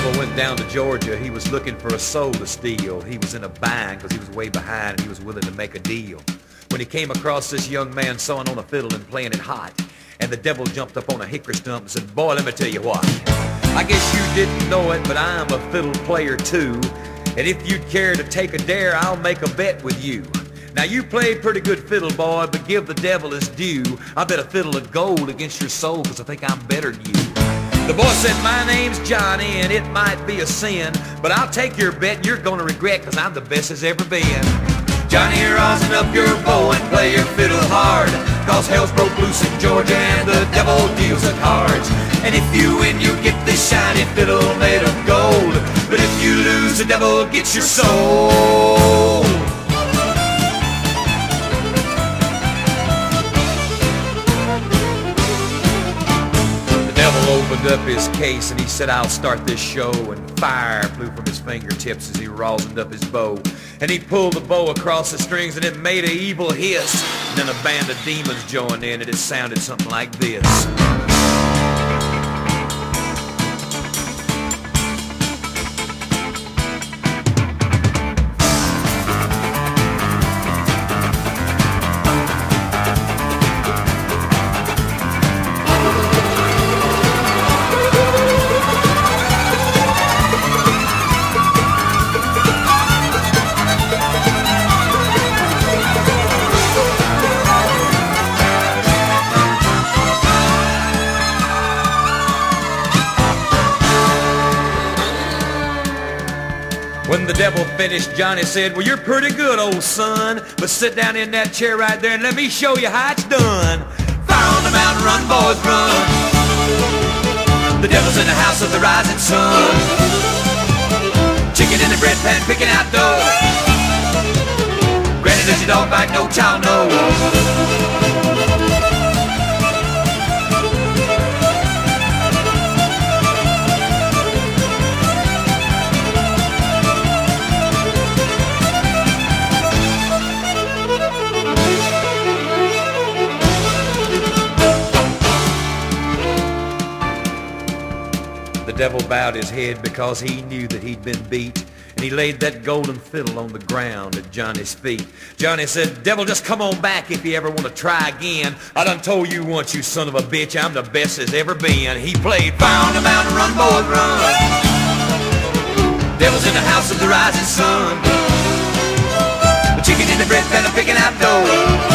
devil went down to Georgia. He was looking for a soul to steal. He was in a bind because he was way behind and he was willing to make a deal. When he came across this young man sawing on a fiddle and playing it hot, and the devil jumped up on a hickory stump and said, "Boy, let me tell you what. I guess you didn't know it, but I'm a fiddle player too. And if you'd care to take a dare, I'll make a bet with you. Now you play pretty good fiddle, boy, but give the devil his due. I bet a fiddle of gold against your soul, because I think I'm better than you." The boy said, "My name's Johnny, and it might be a sin, but I'll take your bet and you're gonna regret, because I'm the best as ever been." "Johnny, rosin up your bow and play your fiddle hard, cause hell's broke loose in Georgia and the devil deals the cards. And if you win, you get this shiny fiddle made of gold, but if you lose, the devil gets your soul." Opened up his case and he said, "I'll start this show," and fire flew from his fingertips as he rosined up his bow. And he pulled the bow across the strings and it made an evil hiss. And then a band of demons joined in and it sounded something like this. When the devil finished, Johnny said, "Well, you're pretty good, old son, but sit down in that chair right there and let me show you how it's done. Fire on the mountain, run, boys, run. The devil's in the house of the rising sun. Chicken in the bread pan, picking out dough. Granny, does your dog bite? No child knows." The devil bowed his head because he knew that he'd been beat, and he laid that golden fiddle on the ground at Johnny's feet. Johnny said, "Devil, just come on back if you ever want to try again. I done told you once, you son of a bitch, I'm the best as ever been." He played, "Fire on the mountain, run, boys, run. Devil's in the house of the rising sun. The chicken in the bread pan, picking out dough.